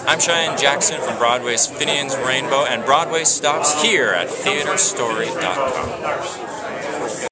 I'm Cheyenne Jackson from Broadway's Finian's Rainbow, and Broadway stops here at theaterstory.com.